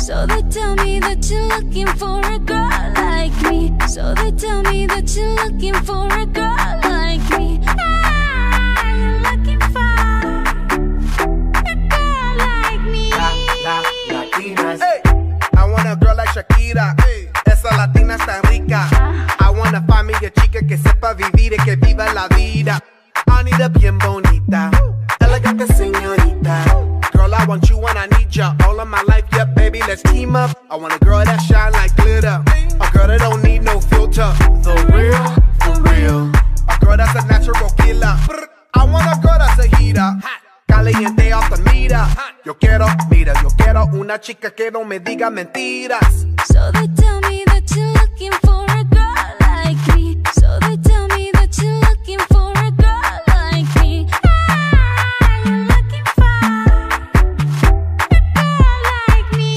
So they tell me that you're looking for a girl like me. So they tell me that you're looking for a girl like me. Ah, you're looking for a girl like me. Latinas. Hey, I want a girl like Shakira. Hey, esa latina está rica. I want a familia chica que sepa vivir y que viva la vida. Anita bien bonita, elegante señorita. Girl, I want you and I need ya all of my life, yeah, baby, let's team up. I want a girl that shine like glitter, a girl that don't need no filter. The real, for real. A girl that's a natural killer. I want a girl that's a heater, caliente off the meter. Yo quiero, mira, yo quiero una chica que no me diga mentiras. So they tell me that you're looking for a girl like me. So they tell me that you're looking for a girl like me. Ah, you're looking for a girl like me.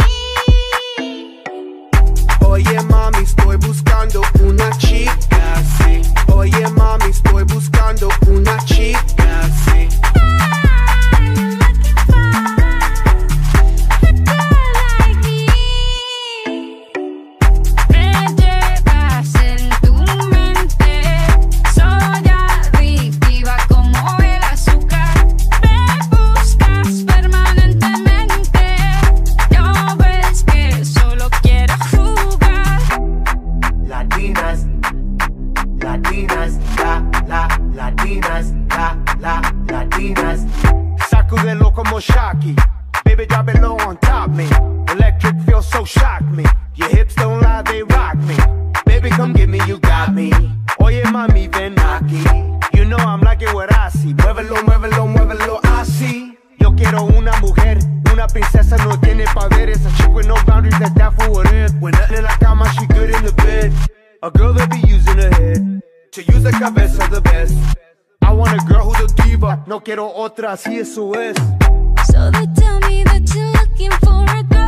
Oye mami, estoy buscando una chica, sí. Oye mami, estoy buscando una chica, sí. Latinas. Sacudelo como Shaki. Baby, drop it low on top me. Electric feels so shock me. Your hips don't lie, they rock me. Baby, come get me, you got me. Oye, mami, ven aquí. You know I'm like it what I see. Muévelo, muévelo, muévelo así. Yo quiero una mujer, una princesa, no tiene poderes. A chick with no boundaries, that's down for what it. When nothing in la cama, she good in the bed. A girl that be using her head to use the cabeza the best. I want a girl who's a diva. No quiero otra, así eso es. So they tell me that you're looking for a girl